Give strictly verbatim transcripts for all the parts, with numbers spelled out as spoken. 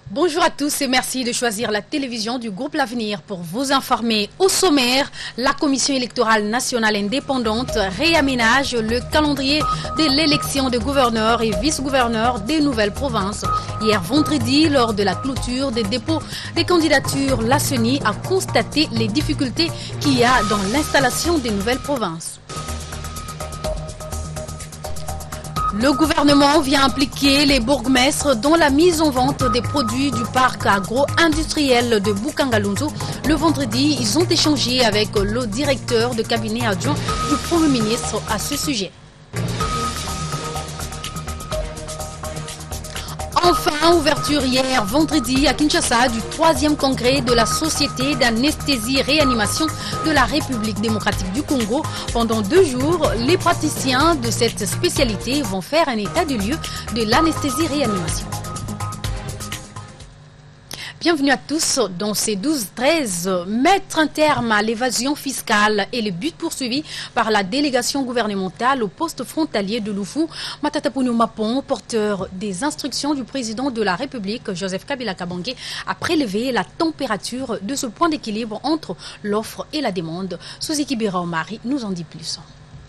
Bonjour à tous et merci de choisir la télévision du groupe L'Avenir pour vous informer. Au sommaire, la Commission électorale nationale indépendante réaménage le calendrier de l'élection de gouverneurs et vice-gouverneurs des nouvelles provinces. Hier vendredi, lors de la clôture des dépôts des candidatures, la C E N I a constaté les difficultés qu'il y a dans l'installation des nouvelles provinces. Le gouvernement vient impliquer les bourgmestres dans la mise en vente des produits du parc agro-industriel de Bukangalonzo. Le vendredi, ils ont échangé avec le directeur de cabinet adjoint du Premier ministre à ce sujet. Enfin, ouverture hier vendredi à Kinshasa du troisième congrès de la Société d'anesthésie-réanimation de la République démocratique du Congo. Pendant deux jours, les praticiens de cette spécialité vont faire un état de lieu de l'anesthésie-réanimation. Bienvenue à tous dans ces douze treize. Mettre un terme à l'évasion fiscale est le but poursuivi par la délégation gouvernementale au poste frontalier de Loufou. Matata Ponyo Mapon, porteur des instructions du président de la République, Joseph Kabila Kabange, a prélevé la température de ce point d'équilibre entre l'offre et la demande. Souziki Bira Omari nous en dit plus.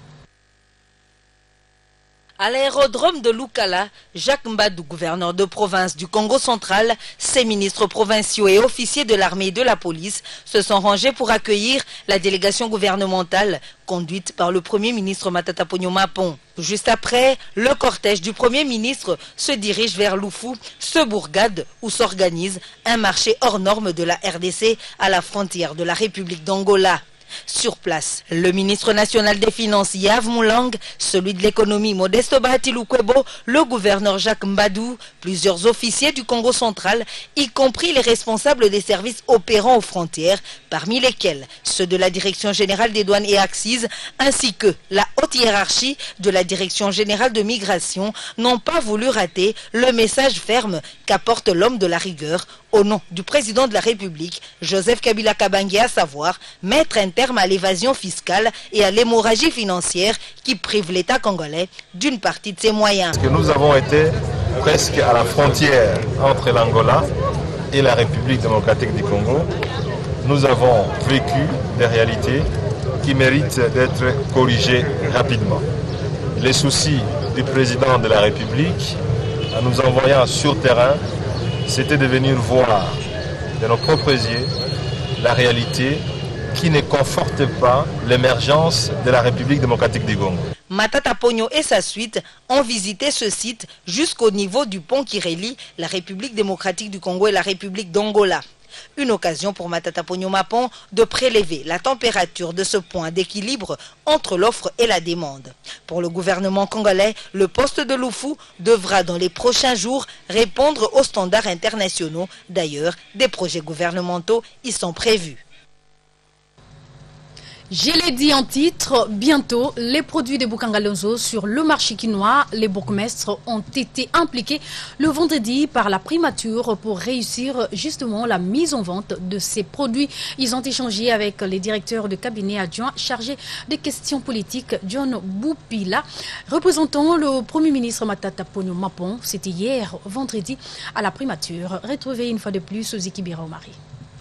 À l'aérodrome de Lukala, Jacques Mbadou, gouverneur de province du Congo central, ses ministres provinciaux et officiers de l'armée et de la police se sont rangés pour accueillir la délégation gouvernementale conduite par le Premier ministre Matata Ponyo Mapon. Juste après, le cortège du Premier ministre se dirige vers Loufou, ce bourgade où s'organise un marché hors norme de la R D C à la frontière de la République d'Angola. Sur place, le ministre national des Finances Yav Moulang, celui de l'économie Modeste Bahati Lukwebo, le gouverneur Jacques Mbadou, plusieurs officiers du Congo central, y compris les responsables des services opérant aux frontières, parmi lesquels ceux de la Direction générale des douanes et accises, ainsi que la haute hiérarchie de la Direction générale de migration, n'ont pas voulu rater le message ferme qu'apporte l'homme de la rigueur au nom du président de la République, Joseph Kabila Kabange, à savoir mettre un terme à l'évasion fiscale et à l'hémorragie financière qui prive l'État congolais d'une partie de ses moyens. Parce que nous avons été presque à la frontière entre l'Angola et la République démocratique du Congo. Nous avons vécu des réalités qui méritent d'être corrigées rapidement. Les soucis du président de la République, en nous envoyant sur terrain, c'était de venir voir de nos propres yeux la réalité qui ne conforte pas l'émergence de la République démocratique du Congo. Matata Ponyo et sa suite ont visité ce site jusqu'au niveau du pont qui relie la République démocratique du Congo et la République d'Angola. Une occasion pour Matata Ponyo Mapon de prélever la température de ce point d'équilibre entre l'offre et la demande. Pour le gouvernement congolais, le poste de Loufou devra dans les prochains jours répondre aux standards internationaux. D'ailleurs, des projets gouvernementaux y sont prévus. Je l'ai dit en titre, bientôt, les produits de Bukangalonzo sur le marché quinois, les bourgmestres ont été impliqués le vendredi par la primature pour réussir justement la mise en vente de ces produits. Ils ont échangé avec les directeurs de cabinet adjoints chargés des questions politiques, John Boupila, représentant le Premier ministre Matata Ponyo Mapon. C'était hier, vendredi, à la primature. Retrouvez une fois de plus Ziki Bira Omari.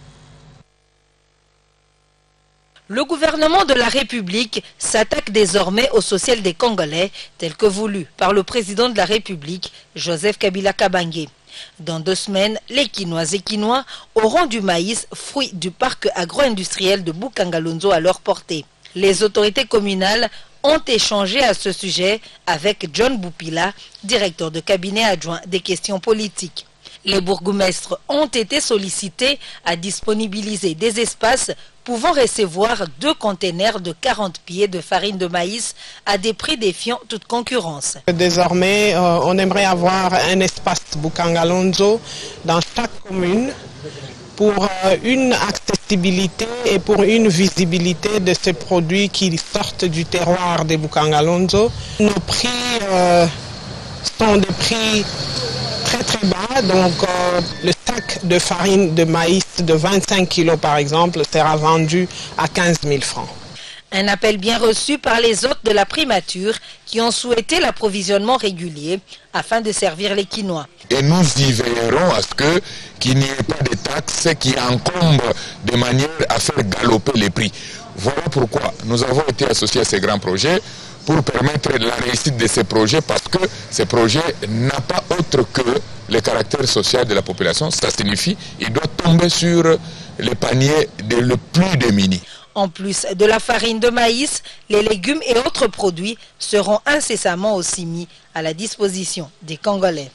Le gouvernement de la République s'attaque désormais au social des Congolais, tel que voulu par le président de la République, Joseph Kabila Kabange. Dans deux semaines, les Quinois et Quinois auront du maïs, fruit du parc agro-industriel de Bukangalonzo à leur portée. Les autorités communales ont échangé à ce sujet avec John Boupila, directeur de cabinet adjoint des questions politiques. Les bourgmestres ont été sollicités à disponibiliser des espaces pouvant recevoir deux containers de quarante pieds de farine de maïs à des prix défiant toute concurrence. Désormais, euh, on aimerait avoir un espace Bukangalonzo dans chaque commune pour euh, une accessibilité et pour une visibilité de ces produits qui sortent du terroir de Bukangalonzo. Nos prix euh, sont des prix très très bas, donc euh, le sac de farine de maïs de vingt-cinq kilos par exemple sera vendu à quinze mille francs. Un appel bien reçu par les hôtes de la primature qui ont souhaité l'approvisionnement régulier afin de servir les Quinois. Et nous y veillerons à ce que qu'il n'y ait pas de taxes qui encombrent de manière à faire galoper les prix. Voilà pourquoi nous avons été associés à ces grands projets pour permettre la réussite de ces projets, parce que ces projets n'ont pas autre que le caractère social de la population. Ça signifie qu'il doit tomber sur les paniers des le plus démunis. En plus de la farine de maïs, les légumes et autres produits seront incessamment aussi mis à la disposition des Congolais.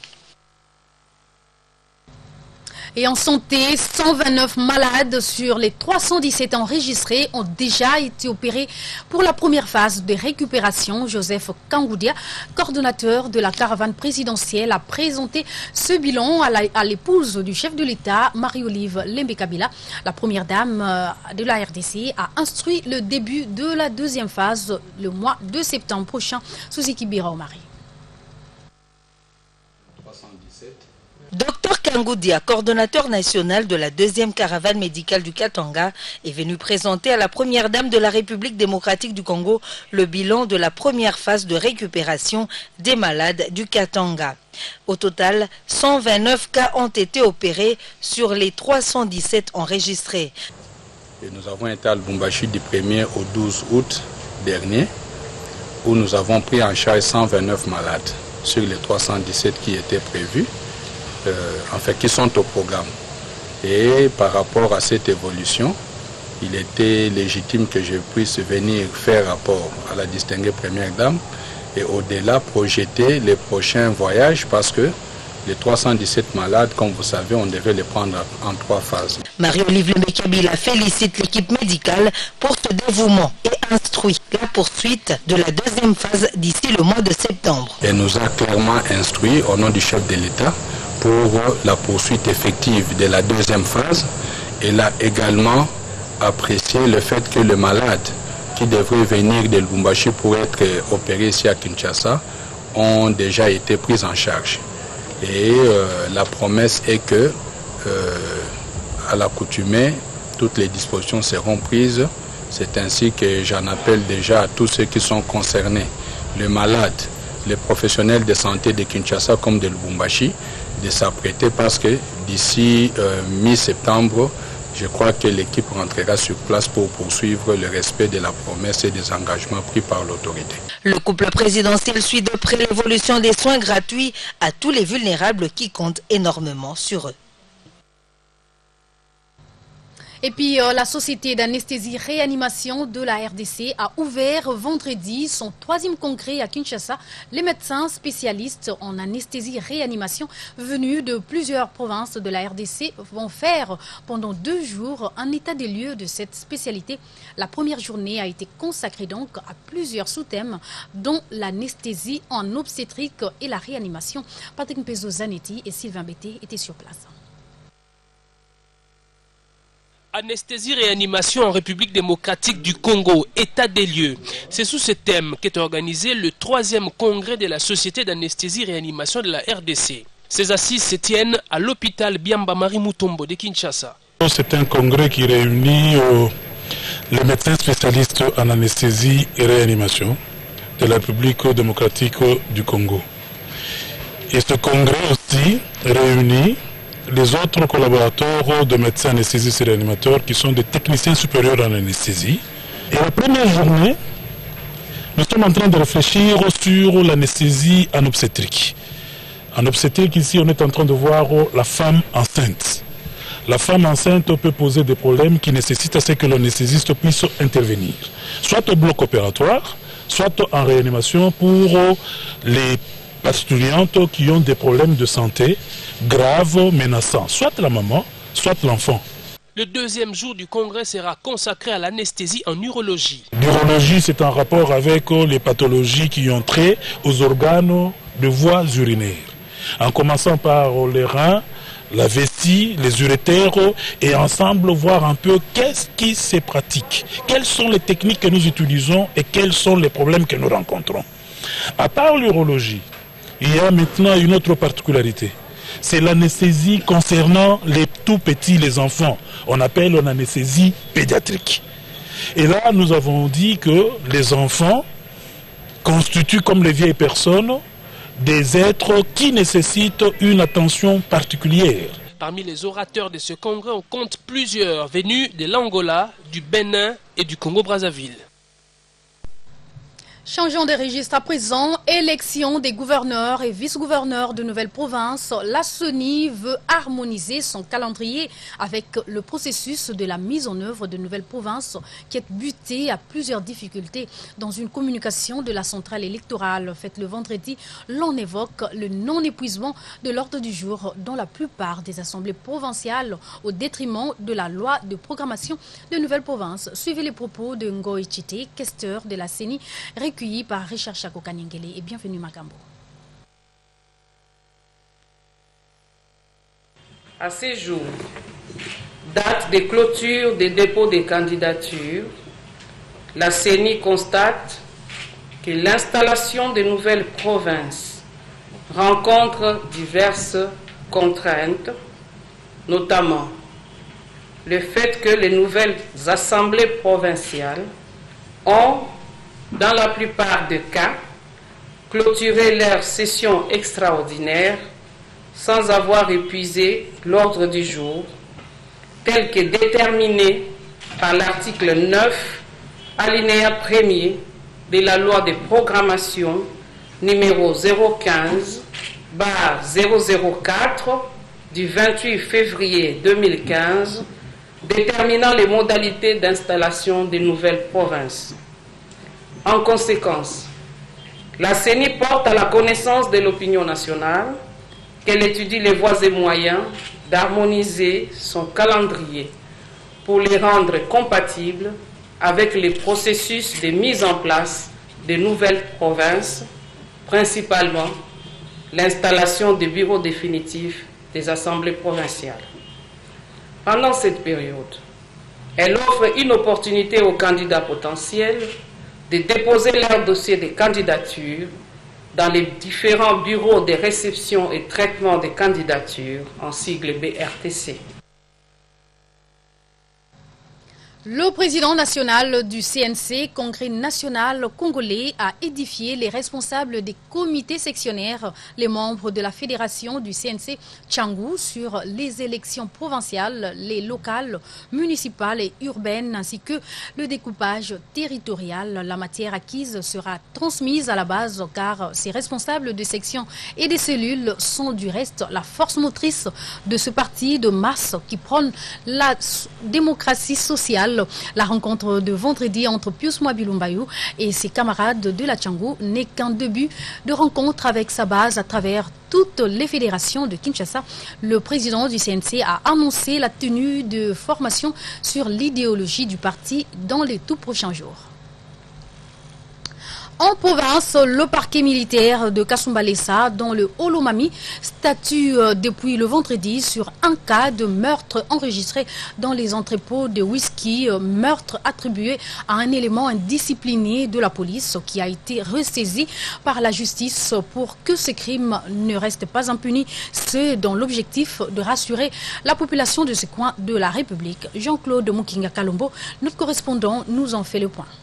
Et en santé, cent vingt-neuf malades sur les trois cent dix-sept enregistrés ont déjà été opérés pour la première phase de récupération. Joseph Kangoudia, coordonnateur de la caravane présidentielle, a présenté ce bilan à l'épouse du chef de l'État, Marie-Olive Lembe-Kabila. La première dame de la R D C a instruit le début de la deuxième phase le mois de septembre prochain. Suzuki Bira Omari. Docteur Kangoudia, coordonnateur national de la deuxième caravane médicale du Katanga, est venu présenter à la première dame de la République démocratique du Congo le bilan de la première phase de récupération des malades du Katanga. Au total, cent vingt-neuf cas ont été opérés sur les trois cent dix-sept enregistrés. Et nous avons été à Lubumbashi du premier au douze août dernier, où nous avons pris en charge cent vingt-neuf malades sur les trois cent dix-sept qui étaient prévus. Euh, en fait, qui sont au programme. Et par rapport à cette évolution, il était légitime que je puisse venir faire rapport à la distinguée première dame et au-delà projeter les prochains voyages, parce que les trois cent dix-sept malades, comme vous savez, on devait les prendre en trois phases. Marie-Olive Lembe-Kabila félicite l'équipe médicale pour ce dévouement et instruit la poursuite de la deuxième phase d'ici le mois de septembre. Elle nous a clairement instruit au nom du chef de l'État pour la poursuite effective de la deuxième phase. Elle a également apprécié le fait que les malades qui devraient venir de Lubumbashi pour être opérés ici à Kinshasa ont déjà été pris en charge. Et euh, la promesse est que, euh, à l'accoutumée, toutes les dispositions seront prises. C'est ainsi que j'en appelle déjà à tous ceux qui sont concernés, les malades, les professionnels de santé de Kinshasa comme de Lubumbashi, de s'apprêter, parce que d'ici euh, mi-septembre, je crois que l'équipe rentrera sur place pour poursuivre le respect de la promesse et des engagements pris par l'autorité. Le couple présidentiel suit de près l'évolution des soins gratuits à tous les vulnérables qui comptent énormément sur eux. Et puis, euh, la Société d'anesthésie-réanimation de la R D C a ouvert vendredi son troisième congrès à Kinshasa. Les médecins spécialistes en anesthésie-réanimation venus de plusieurs provinces de la R D C vont faire pendant deux jours un état des lieux de cette spécialité. La première journée a été consacrée donc à plusieurs sous-thèmes, dont l'anesthésie en obstétrique et la réanimation. Patrick Mpezo-Zanetti et Sylvain Bété étaient sur place. Anesthésie-réanimation en République démocratique du Congo, état des lieux. C'est sous ce thème qu'est organisé le troisième congrès de la Société d'anesthésie-réanimation de la R D C. Ces assises se tiennent à l'hôpital Biamba Marie Mutombo de Kinshasa. C'est un congrès qui réunit euh, les médecins spécialistes en anesthésie et réanimation de la République démocratique du Congo. Et ce congrès aussi réunit les autres collaborateurs de médecins anesthésistes et réanimateurs qui sont des techniciens supérieurs en anesthésie. Et la première journée, nous sommes en train de réfléchir sur l'anesthésie en obstétrique. En obstétrique, ici, on est en train de voir la femme enceinte. La femme enceinte peut poser des problèmes qui nécessitent à ce que l'anesthésiste puisse intervenir, soit au bloc opératoire, soit en réanimation pour les parturientes qui ont des problèmes de santé graves, menaçants, soit la maman, soit l'enfant. Le deuxième jour du congrès sera consacré à l'anesthésie en urologie. L'urologie, c'est en rapport avec les pathologies qui ont trait aux organes de voies urinaires, en commençant par les reins, la vessie, les urétères, et ensemble voir un peu qu'est-ce qui se pratique, quelles sont les techniques que nous utilisons et quels sont les problèmes que nous rencontrons. À part l'urologie, il y a maintenant une autre particularité. C'est l'anesthésie concernant les tout petits, les enfants. On appelle l'anesthésie pédiatrique. Et là, nous avons dit que les enfants constituent, comme les vieilles personnes, des êtres qui nécessitent une attention particulière. Parmi les orateurs de ce congrès, on compte plusieurs venus de l'Angola, du Bénin et du Congo-Brazzaville. Changeons de registre à présent. Élection des gouverneurs et vice-gouverneurs de nouvelles provinces. La C E N I veut harmoniser son calendrier avec le processus de la mise en œuvre de nouvelles provinces qui est buté à plusieurs difficultés. Dans une communication de la centrale électorale faite le vendredi, l'on évoque le non-épuisement de l'ordre du jour dans la plupart des assemblées provinciales au détriment de la loi de programmation de nouvelles provinces. Suivez les propos de Ngoï Chité, questeur de la C E N I, recueilli par Richard Chako-Kanengele, et bienvenue Makambo. À ces jours, date de clôture des dépôts des candidatures, la C E N I constate que l'installation de nouvelles provinces rencontre diverses contraintes, notamment le fait que les nouvelles assemblées provinciales ont, dans la plupart des cas, clôturer leur session extraordinaire sans avoir épuisé l'ordre du jour, tel que déterminé par l'article neuf, alinéa premier de la loi de programmation numéro zéro quinze barre zéro zéro quatre du vingt-huit février deux mille quinze, déterminant les modalités d'installation des nouvelles provinces. En conséquence, la C E N I porte à la connaissance de l'opinion nationale qu'elle étudie les voies et moyens d'harmoniser son calendrier pour les rendre compatibles avec les processus de mise en place de nouvelles provinces, principalement l'installation des bureaux définitifs des assemblées provinciales. Pendant cette période, elle offre une opportunité aux candidats potentiels de déposer leur dossier de candidature dans les différents bureaux de réception et traitement des candidatures, en sigle B R T C. Le président national du C N C, Congrès national congolais, a édifié les responsables des comités sectionnaires, les membres de la fédération du C N C Tchangou sur les élections provinciales, les locales, municipales et urbaines, ainsi que le découpage territorial. La matière acquise sera transmise à la base car ces responsables de sections et des cellules sont du reste la force motrice de ce parti de masse qui prône la démocratie sociale. La rencontre de vendredi entre Pius Mwabilumbayou et ses camarades de la Tchangou n'est qu'un début de rencontre avec sa base à travers toutes les fédérations de Kinshasa. Le président du C N C a annoncé la tenue de formation sur l'idéologie du parti dans les tout prochains jours. En province, le parquet militaire de Kasumbalesa, dans le Olomami, statue depuis le vendredi sur un cas de meurtre enregistré dans les entrepôts de whisky, meurtre attribué à un élément indiscipliné de la police qui a été ressaisi par la justice pour que ce crime ne reste pas impuni. C'est dans l'objectif de rassurer la population de ce coin de la République. Jean-Claude Mukinga Kalombo, notre correspondant, nous en fait le point.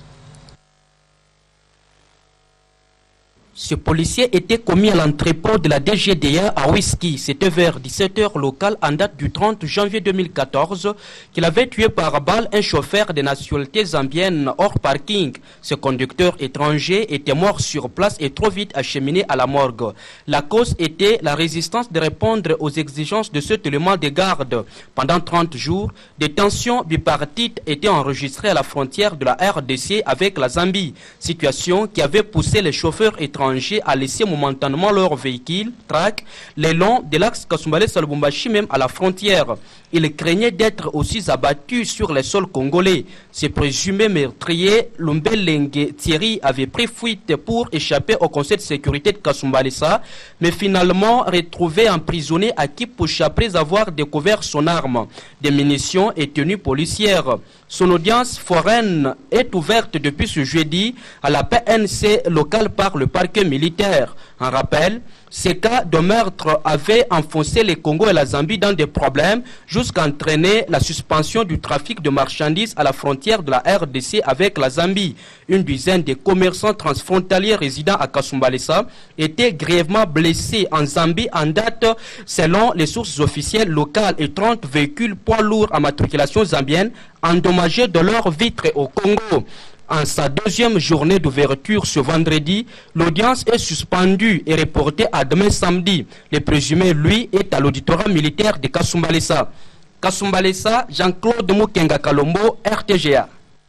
Ce policier était commis à l'entrepôt de la D G D A à Whisky. C'était vers dix-sept heures locales en date du trente janvier deux mille quatorze qu'il avait tué par balle un chauffeur de nationalité zambienne hors parking. Ce conducteur étranger était mort sur place et trop vite acheminé à la morgue. La cause était la résistance de répondre aux exigences de ce élément de garde. Pendant trente jours, des tensions bipartites étaient enregistrées à la frontière de la R D C avec la Zambie. Situation qui avait poussé les chauffeurs étrangers à laisser momentanément leur véhicule, track, le long de l'axe Kasumbalesa-Lubumbashi, même à la frontière. Ils craignaient d'être aussi abattus sur les sols congolais. Ce présumé meurtrier, Lumbelenge Thierry, avait pris fuite pour échapper au conseil de sécurité de Kasumbalesa, mais finalement retrouvé emprisonné à Kipushi après avoir découvert son arme, des munitions et tenues policières. Son audience foraine est ouverte depuis ce jeudi à la P N C locale par le parquet que militaire. En rappel, ces cas de meurtre avaient enfoncé les Congo et la Zambie dans des problèmes jusqu'à entraîner la suspension du trafic de marchandises à la frontière de la R D C avec la Zambie. Une dizaine de commerçants transfrontaliers résidant à Kasumbalesa étaient grièvement blessés en Zambie en date selon les sources officielles locales et trente véhicules poids lourds à matriculation zambienne endommagés de leurs vitres au Congo. En sa deuxième journée d'ouverture ce vendredi, l'audience est suspendue et reportée à demain samedi. Le présumé, lui, est à l'auditorat militaire de Kasumbalesa. Kasumbalesa, Jean-Claude Mukenga Kalombo, R T G A.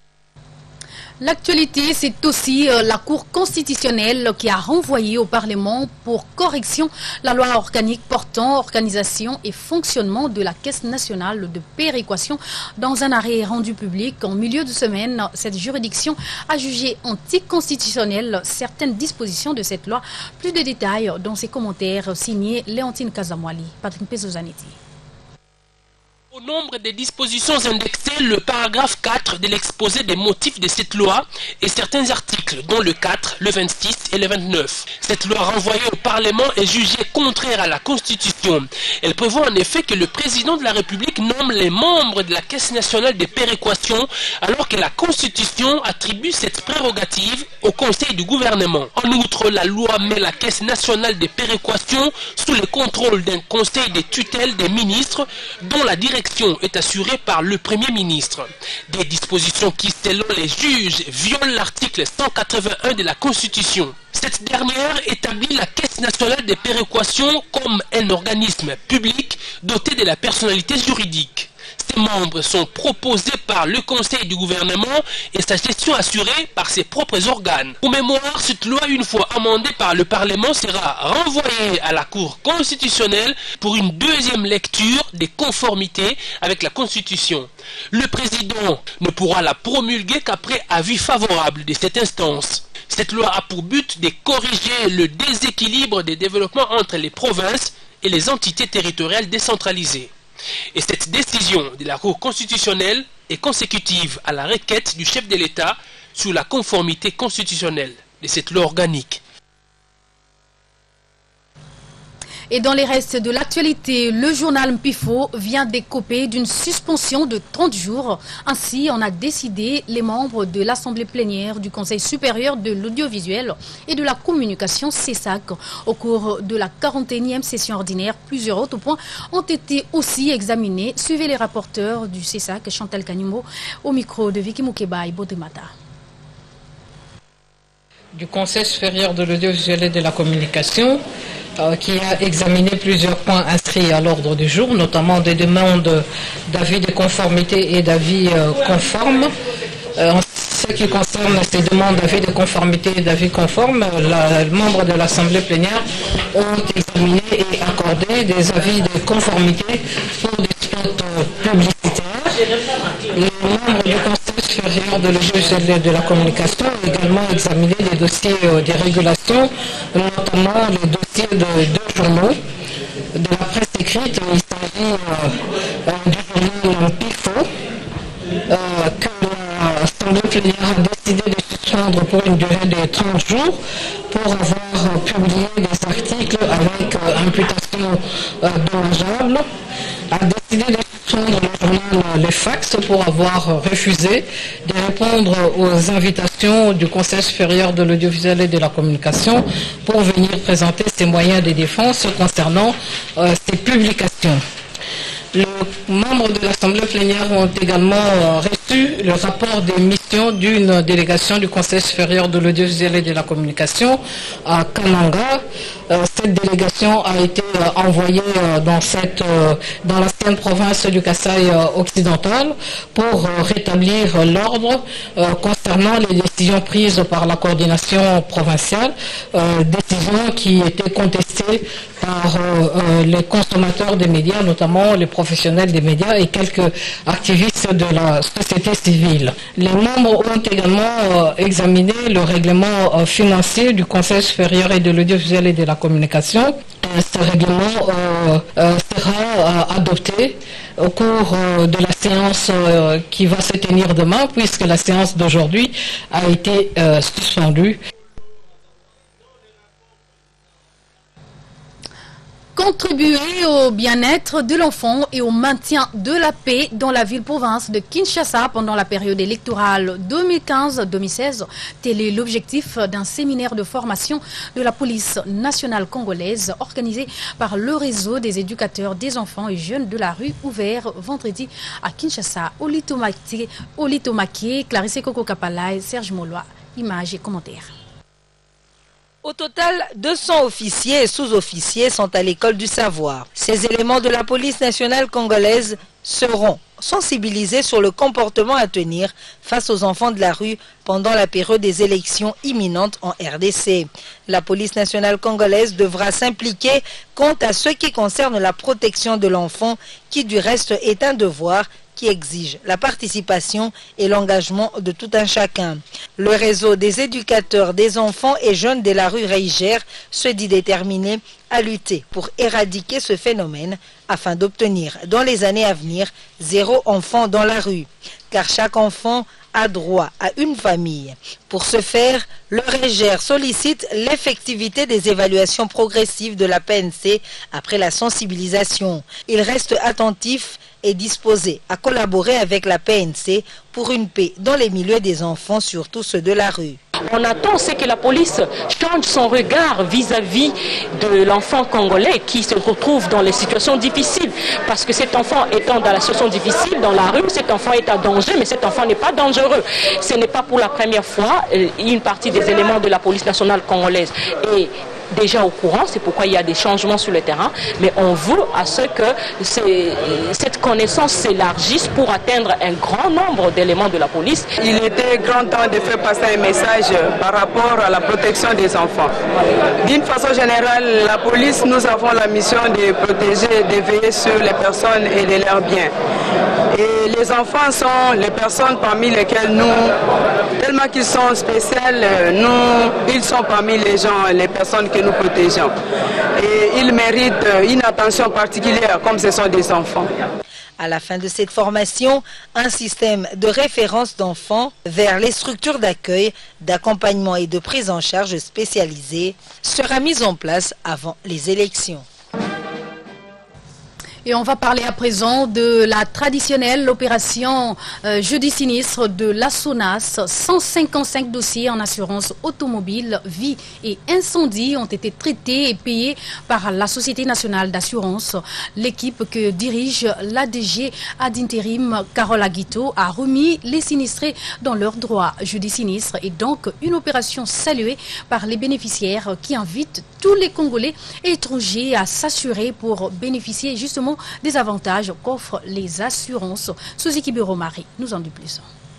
L'actualité, c'est aussi euh, la Cour constitutionnelle qui a renvoyé au Parlement pour correction la loi organique portant organisation et fonctionnement de la Caisse nationale de péréquation. Dans un arrêt rendu public en milieu de semaine, cette juridiction a jugé anticonstitutionnelle certaines dispositions de cette loi. Plus de détails dans ses commentaires signés Léontine Kazamwali, Patrick Pesozanetti. Au nombre des dispositions indexées, le paragraphe quatre de l'exposé des motifs de cette loi et certains articles, dont le quatre, le vingt-six et le vingt-neuf. Cette loi renvoyée au Parlement est jugée contraire à la Constitution. Elle prévoit en effet que le président de la République nomme les membres de la Caisse nationale de péréquation, alors que la Constitution attribue cette prérogative au Conseil du gouvernement. En outre, la loi met la Caisse nationale de péréquation sous le contrôle d'un conseil de tutelle des ministres, dont la direction est assurée par le Premier ministre. Des dispositions qui, selon les juges, violent l'article cent quatre-vingt-un de la Constitution. Cette dernière établit la Caisse nationale de péréquation comme un organisme public doté de la personnalité juridique. Ses membres sont proposés par le Conseil du gouvernement et sa gestion assurée par ses propres organes. Pour mémoire, cette loi, une fois amendée par le Parlement, sera renvoyée à la Cour constitutionnelle pour une deuxième lecture des conformités avec la Constitution. Le président ne pourra la promulguer qu'après avis favorable de cette instance. Cette loi a pour but de corriger le déséquilibre des développements entre les provinces et les entités territoriales décentralisées. Et cette décision de la Cour constitutionnelle est consécutive à la requête du chef de l'État sur la conformité constitutionnelle de cette loi organique. Et dans les restes de l'actualité, le journal Mpifo vient d'écoper d'une suspension de trente jours. Ainsi, on a décidé les membres de l'Assemblée plénière du Conseil supérieur de l'audiovisuel et de la communication C E S A C. Au cours de la quarante et unième session ordinaire, plusieurs autres points ont été aussi examinés. Suivez les rapporteurs du C E S A C, Chantal Kanimo, au micro de Vicky Moukeba et Bodemata. Du Conseil supérieur de l'audiovisuel et de la communication, Euh, qui a examiné plusieurs points inscrits à l'ordre du jour, notamment des demandes d'avis de conformité et d'avis euh, conformes. Euh, en ce qui concerne ces demandes d'avis de conformité et d'avis conformes, les membres de l'Assemblée plénière ont examiné et accordé des avis de conformité pour des spots euh, publicitaires. Les membres du Conseil supérieur de l'audiovisuel et de la communication ont également examiné des dossiers euh, de régulation, notamment les dossiers de deux journaux de la presse écrite. Il s'agit euh, euh, du journal Pifo, euh, que l'Assemblée plénière a décidé de suspendre pour une durée de trente jours pour avoir euh, publié des articles avec euh, imputation euh, dommageable, a décidé de suspendre le journal Les Fax pour avoir refusé de répondre aux invitations du Conseil supérieur de l'audiovisuel et de la communication pour venir présenter ses moyens de défense concernant euh, ses publications. Les membres de l'Assemblée plénière ont également euh, reçu le rapport des missions d'une délégation du Conseil supérieur de l'audiovisuel et de la communication à Kananga. Euh, cette délégation a été euh, envoyée euh, dans, cette, euh, dans l'ancienne province du Kasaï euh, occidental pour euh, rétablir euh, l'ordre euh, concernant les décisions prises par la coordination provinciale, euh, décisions qui étaient contestées par euh, euh, les consommateurs des médias, notamment les professionnels des médias et quelques activistes de la société civile. Les membres ont également euh, examiné le règlement euh, financier du Conseil supérieur et de l'audiovisuel et de la communication. Euh, ce règlement euh, euh, sera euh, adopté au cours euh, de la séance euh, qui va se tenir demain, puisque la séance d'aujourd'hui a été euh, suspendue. Contribuer au bien-être de l'enfant et au maintien de la paix dans la ville-province de Kinshasa pendant la période électorale deux mille quinze deux mille seize, tel est l'objectif d'un séminaire de formation de la police nationale congolaise organisé par le réseau des éducateurs des enfants et jeunes de la rue, ouvert vendredi à Kinshasa. Olitomaké, Clarisse Koko Kapala et Serge Molois. Images et commentaires. Au total, deux cents officiers et sous-officiers sont à l'école du savoir. Ces éléments de la police nationale congolaise seront sensibilisés sur le comportement à tenir face aux enfants de la rue pendant la période des élections imminentes en R D C. La police nationale congolaise devra s'impliquer quant à ce qui concerne la protection de l'enfant, qui du reste est un devoir qui exige la participation et l'engagement de tout un chacun. Le réseau des éducateurs des enfants et jeunes de la rue Reiger se dit déterminé à lutter pour éradiquer ce phénomène afin d'obtenir dans les années à venir zéro enfant dans la rue, car chaque enfant a droit à une famille. Pour ce faire, le Reiger sollicite l'effectivité des évaluations progressives de la P N C après la sensibilisation. Il reste attentif et disposé à collaborer avec la P N C pour une paix dans les milieux des enfants, surtout ceux de la rue. On attend c'est que la police change son regard vis-à-vis de l'enfant congolais qui se retrouve dans les situations difficiles. Parce que cet enfant étant dans la situation difficile, dans la rue, cet enfant est en danger, mais cet enfant n'est pas dangereux. Ce n'est pas pour la première fois, une partie des éléments de la police nationale congolaise est déjà au courant, c'est pourquoi il y a des changements sur le terrain, mais on veut à ce que cette connaissance s'élargisse pour atteindre un grand nombre d'éléments de la police. Il était grand temps de faire passer un message par rapport à la protection des enfants. D'une façon générale, la police, nous avons la mission de protéger et de veiller sur les personnes et de leurs biens. Et les enfants sont les personnes parmi lesquelles nous, tellement qu'ils sont spéciaux, nous, ils sont parmi les gens, les personnes que nous protégeons. Et ils méritent une attention particulière comme ce sont des enfants. À la fin de cette formation, un système de référence d'enfants vers les structures d'accueil, d'accompagnement et de prise en charge spécialisées sera mis en place avant les élections. Et on va parler à présent de la traditionnelle opération euh, Jeudi sinistre de la SONAS. cent cinquante-cinq dossiers en assurance automobile, vie et incendie ont été traités et payés par la Société nationale d'assurance. L'équipe que dirige l'A D G ad intérim Carole Aguito a remis les sinistrés dans leurs droits. Jeudi sinistre est donc une opération saluée par les bénéficiaires qui invitent tous les Congolais et étrangers à s'assurer pour bénéficier justement des avantages qu'offrent les assurances. Suzy Kibero-Marie nous en dit plus.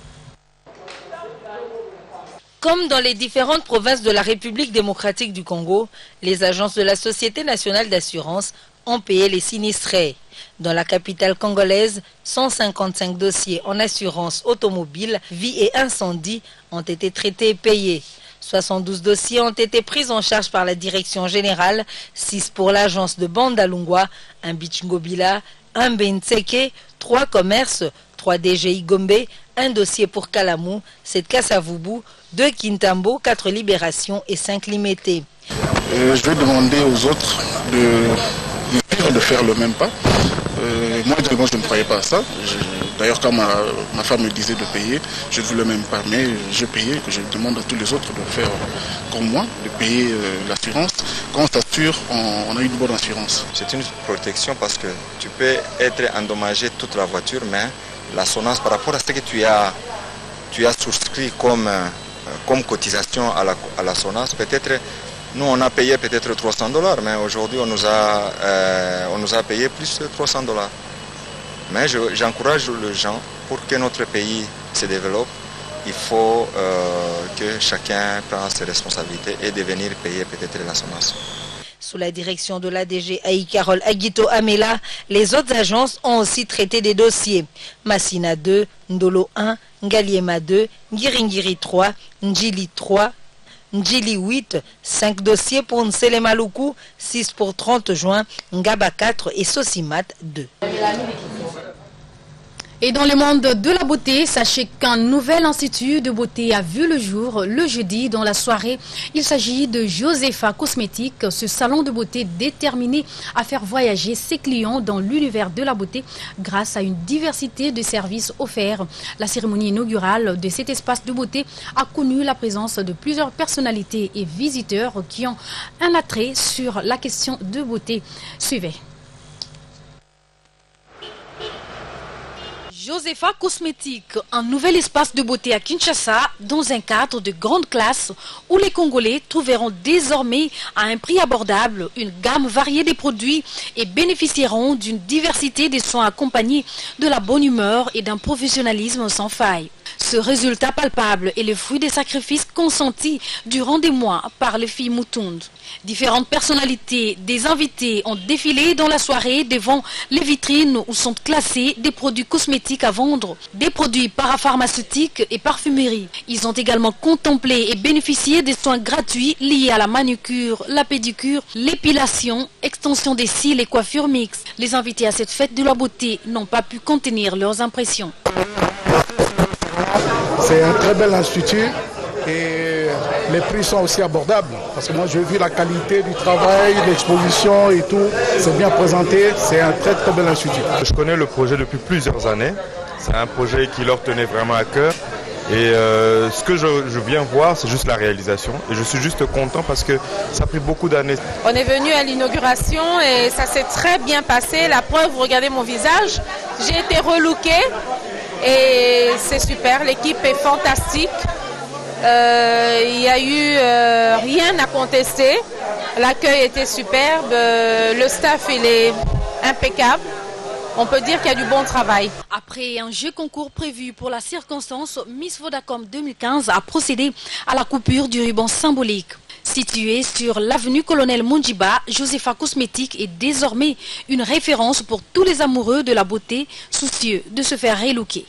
Comme dans les différentes provinces de la République démocratique du Congo, les agences de la Société nationale d'assurance ont payé les sinistrés. Dans la capitale congolaise, cent cinquante-cinq dossiers en assurance automobile, vie et incendie ont été traités et payés. soixante-douze dossiers ont été pris en charge par la direction générale, six pour l'agence de Bandalungwa, un Bichngobila, un Benseke, trois commerces, trois D G I Gombe, un dossier pour Kalamou, sept Kassavubu, deux Kintambo, quatre Libérations et cinq Limété. Euh, je vais demander aux autres de, de faire le même pas. Euh, moi, également, je ne croyais pas à ça. D'ailleurs, quand ma, ma femme me disait de payer, je ne voulais même pas, mais je payais, que je demande à tous les autres de faire comme moi, de payer euh, l'assurance. Quand on s'assure, on, on a une bonne assurance. C'est une protection parce que tu peux être endommagé toute la voiture, mais la SONAS, par rapport à ce que tu as, tu as souscrit comme, euh, comme cotisation à la, à la SONAS, peut-être, nous on a payé peut-être trois cents dollars, mais aujourd'hui on, euh, on nous a payé plus de trois cents dollars. Mais j'encourage les gens, pour que notre pays se développe, il faut euh, que chacun prenne ses responsabilités et de venir payer peut-être la SONAS. Sous la direction de l'A D G Aïe Carole Aguito Amela, les autres agences ont aussi traité des dossiers. Massina deux, Ndolo un, Ngaliema deux, Ngiringiri trois, Njili trois, Njili huit, cinq dossiers pour Nsele Maluku, six pour trente juin, Ngaba quatre et Sosimat deux. Et dans le monde de la beauté, sachez qu'un nouvel institut de beauté a vu le jour le jeudi dans la soirée. Il s'agit de Josefa Cosmétiques, ce salon de beauté déterminé à faire voyager ses clients dans l'univers de la beauté grâce à une diversité de services offerts. La cérémonie inaugurale de cet espace de beauté a connu la présence de plusieurs personnalités et visiteurs qui ont un attrait sur la question de beauté. Suivez. Josefa Cosmétiques, un nouvel espace de beauté à Kinshasa dans un cadre de grande classe où les Congolais trouveront désormais à un prix abordable une gamme variée des produits et bénéficieront d'une diversité des soins accompagnés de la bonne humeur et d'un professionnalisme sans faille. Ce résultat palpable est le fruit des sacrifices consentis durant des mois par les filles Moutound. Différentes personnalités des invités ont défilé dans la soirée devant les vitrines où sont classés des produits cosmétiques à vendre, des produits parapharmaceutiques et parfumerie. Ils ont également contemplé et bénéficié des soins gratuits liés à la manucure, la pédicure, l'épilation, extension des cils et coiffure mixte. Les invités à cette fête de la beauté n'ont pas pu contenir leurs impressions. C'est un très bel institut et les prix sont aussi abordables. Parce que moi j'ai vu la qualité du travail, l'exposition et tout. C'est bien présenté, c'est un très très bel institut. Je connais le projet depuis plusieurs années. C'est un projet qui leur tenait vraiment à cœur. Et euh, ce que je, je viens voir, c'est juste la réalisation. Et je suis juste content parce que ça a pris beaucoup d'années. On est venu à l'inauguration et ça s'est très bien passé. La preuve, vous regardez mon visage, j'ai été relookée. Et c'est super, l'équipe est fantastique. Euh, il n'y a eu euh, rien à contester. L'accueil était superbe, euh, le staff il est impeccable. On peut dire qu'il y a du bon travail. Après un jeu concours prévu pour la circonstance, Miss Vodacom deux mille quinze a procédé à la coupure du ruban symbolique. Située sur l'avenue Colonel Monjiba, Josefa Cosmétiques est désormais une référence pour tous les amoureux de la beauté, soucieux de se faire relooker.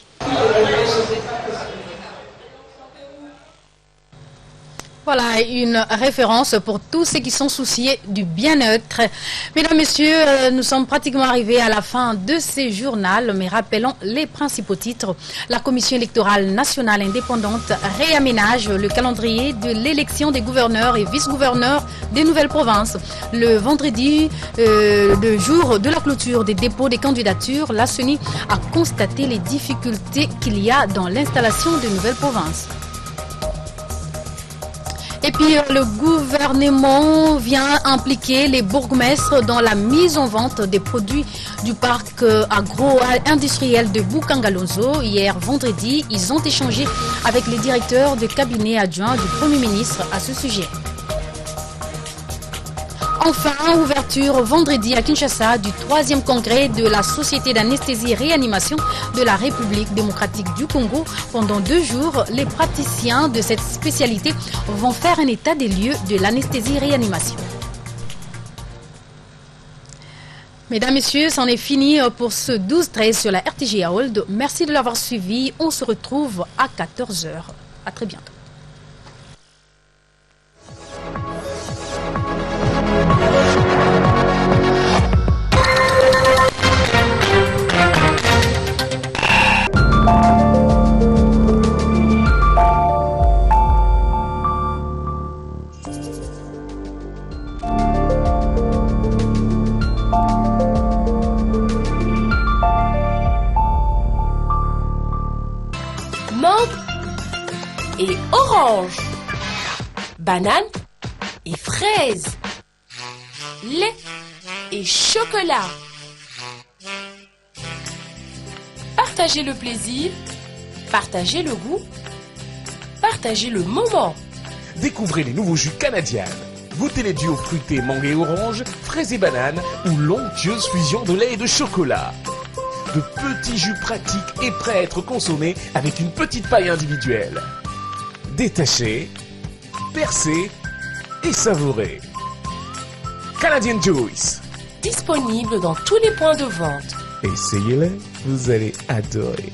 Voilà une référence pour tous ceux qui sont souciés du bien-être. Mesdames, Messieurs, nous sommes pratiquement arrivés à la fin de ce journal, mais rappelons les principaux titres. La Commission électorale nationale indépendante réaménage le calendrier de l'élection des gouverneurs et vice-gouverneurs des nouvelles provinces. Le vendredi, euh, le jour de la clôture des dépôts des candidatures, la C E N I a constaté les difficultés qu'il y a dans l'installation de nouvelles provinces. Et puis le gouvernement vient impliquer les bourgmestres dans la mise en vente des produits du parc agro-industriel de Bukangalonzo. Hier vendredi, ils ont échangé avec les directeurs de cabinet adjoints du Premier ministre à ce sujet. Enfin, ouverture vendredi à Kinshasa du troisième congrès de la Société d'anesthésie et réanimation de la République démocratique du Congo. Pendant deux jours, les praticiens de cette spécialité vont faire un état des lieux de l'anesthésie et réanimation. Mesdames, Messieurs, c'en est fini pour ce douze treize sur la R T G A Hold. Merci de l'avoir suivi. On se retrouve à quatorze heures. À très bientôt. Et orange, banane et fraise, lait et chocolat. Partagez le plaisir, partagez le goût, partagez le moment. Découvrez les nouveaux jus canadiens. Goûtez les duos fruités mangue et orange, fraise et banane ou l'onctueuse fusion de lait et de chocolat. De petits jus pratiques et prêts à être consommés avec une petite paille individuelle. Détaché, percé et savouré. Canadian Juice. Disponible dans tous les points de vente. Essayez-les, vous allez adorer.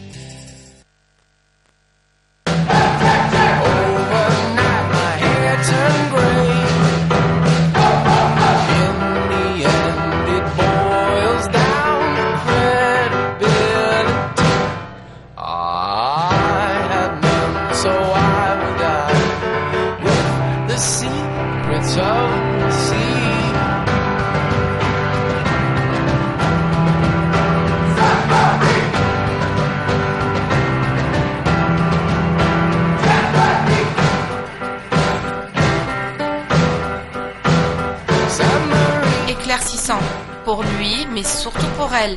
puissant. Pour lui, mais surtout pour elle.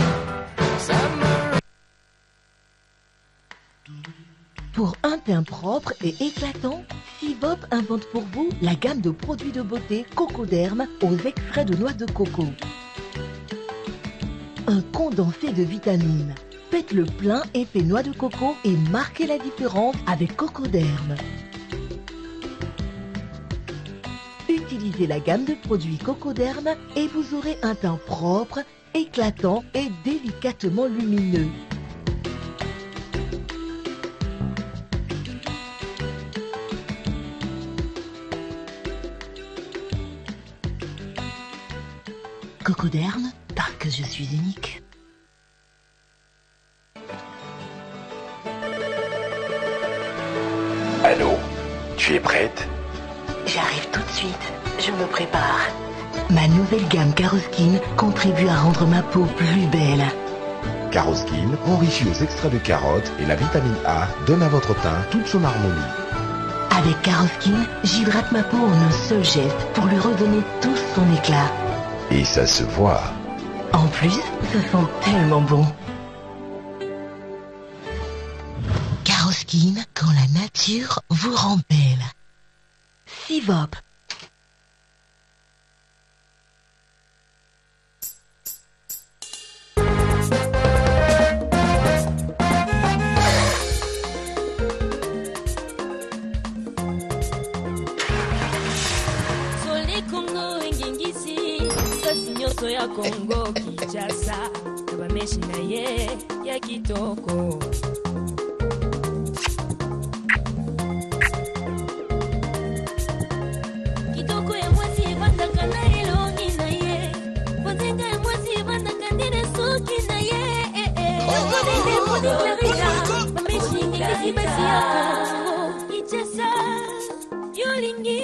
Pour un teint propre et éclatant, Civop invente pour vous la gamme de produits de beauté Cocoderm aux extraits de noix de coco. Un condensé de vitamines. Faites le plein effet noix de coco et marquez la différence avec Cocoderm. Utilisez la gamme de produits Cocoderm et vous aurez un teint propre, éclatant et délicatement lumineux. Cocoderm, parce que je suis unique. Allô, tu es prête? J'arrive tout de suite, je me prépare. Ma nouvelle gamme Caroskin contribue à rendre ma peau plus belle. Caroskin, enrichi aux extraits de carottes et la vitamine A, donne à votre teint toute son harmonie. Avec Caroskin, j'hydrate ma peau en un seul geste pour lui redonner tout son éclat. Et ça se voit. En plus, ça sent tellement bon. Caroskin, quand la nature vous rend belle. Civop. ya Kongo Kinshasa bameshi na ye ya kitoko kitoko ya mwasi bandaka na elongi na ye bonzenga ya mwasi bandaka ndine soki na ye bonende boneklarila bameshi ngisi basi ya Kongo Kinshasa yolingi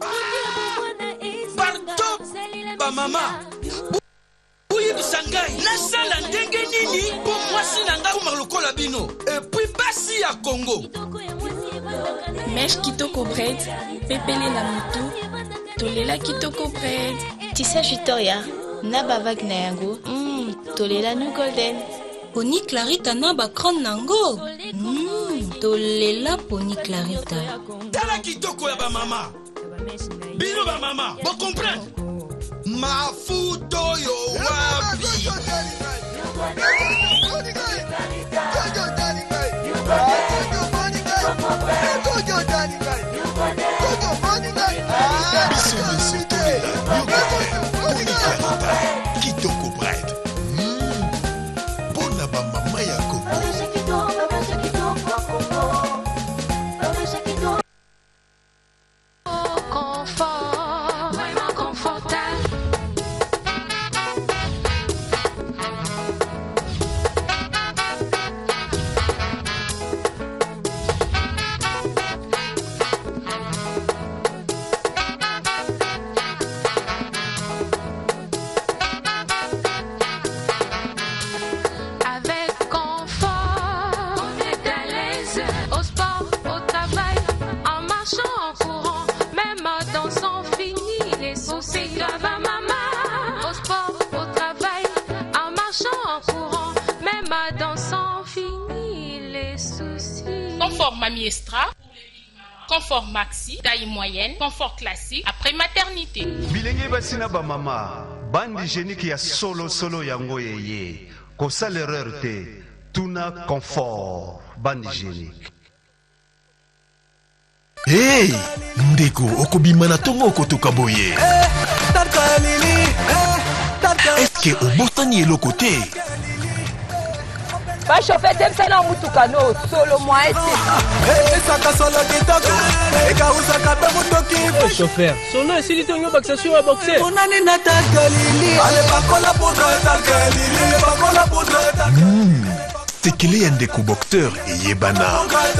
ba mama Oye bisangai nasala ndenge nini po mwasi nanga kuma lokola bino et puis basi ya Congo Mesh kitoko bread pepele na mutu tolela kitoko bread Tisa Victoria naba vagna yango mm, tolela nu golden Poni Clarita naba crown nango mm, tolela Poni Clarita Tala kitoko ya ba mama Bino ba mama bo comprendre Mafuto yo wapi Biso biso tolela Poni Clarita kitoko bread Bona ba mama ya Congo Confort Mamie Extra, confort maxi, taille moyenne, confort classique, après maternité. Bilenge basina ba mama, bande hygiénique ya solo solo yango yeye. Kosa l'erreur te, tuna confort, bande hygiénique. Hey, ndeko okobima na tongo okotoka boye. Est-ce que obotani eloko te? Pas chauffé t'aimes ça dans Moutoukano, solo moi et c'est. Chauffeur, son nom est Silito Nyobaxation à boxer. Mmh, c'est qu'il y a un déco boxeur et yebana.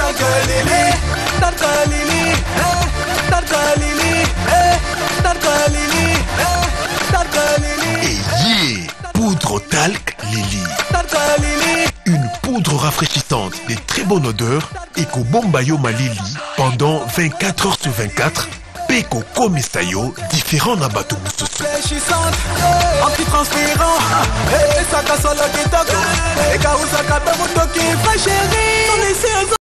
Et yé, poudre talc Lily. Une poudre rafraîchissante de très bonne odeur et qu'au Bombayo Malili pendant vingt-quatre heures sur vingt-quatre, P mpe kokomisa yo différent na bato mosusu. Antitranspirant, esaka solo kitoko, ekausaka pe motoki fa chéri.